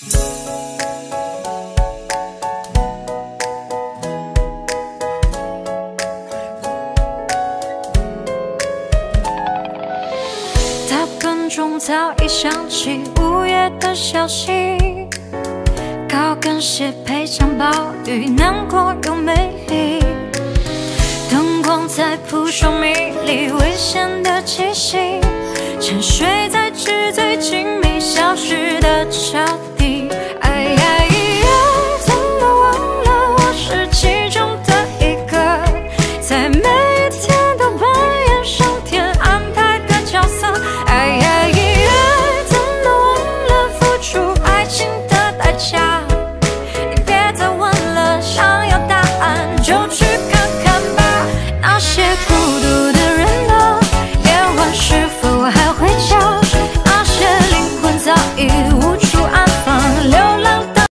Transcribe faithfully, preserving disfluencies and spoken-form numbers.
大笨钟早已响起午夜的消息，高跟鞋配上暴雨，难过又美丽。灯光在扑朔迷离，危险的气息，沉睡在纸醉金迷。